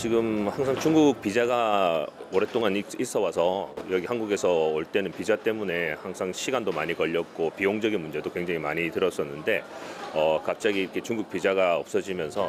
지금 항상 중국 비자가 오랫동안 있어 와서 여기 한국에서 올 때는 비자 때문에 항상 시간도 많이 걸렸고 비용적인 문제도 굉장히 많이 들었었는데 갑자기 이렇게 중국 비자가 없어지면서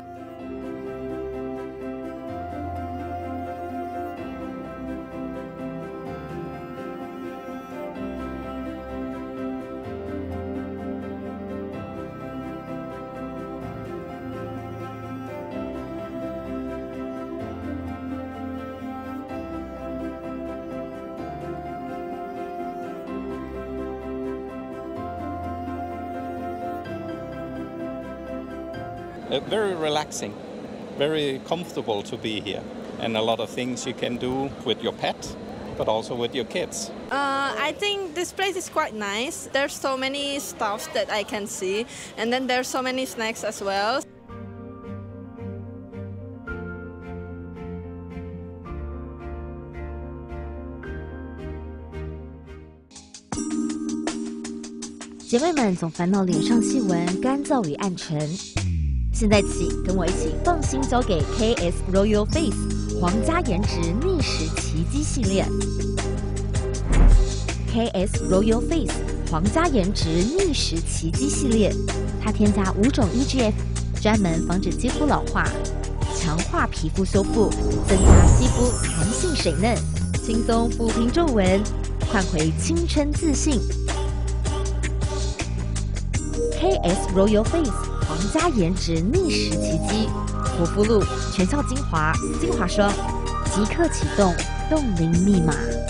Very relaxing, very comfortable to be here, and a lot of things you can do with your pet, but also with your kids. I think this place is quite nice. There's so many stuff that I can see, and then there's so many snacks as well. 姐妹们总烦恼脸上细纹干燥与暗沉，现在起跟我一起放心交给 KS Royal Face 皇家颜值逆时奇迹系列。KS Royal Face 皇家颜值逆时奇迹系列，它添加5种 EGF， 专门防止肌肤老化，强化皮肤修复，增加肌肤弹性水嫩，轻松抚平皱纹，换回青春自信。KS Royal Face 皇家颜值逆时奇迹，护肤露、全效精华、精华霜，即刻启动冻龄密码。